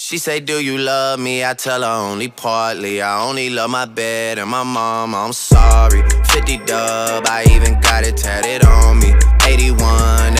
She say, do you love me? I tell her only partly. I only love my bed and my mom, I'm sorry. 50 dub, I even got it tatted